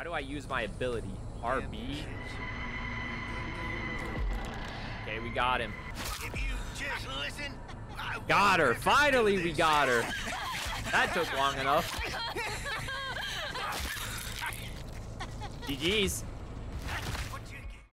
How do I use my ability? RB. Okay, we got him. If you just listen, Got her. Finally, we got her. That took long enough. GG's.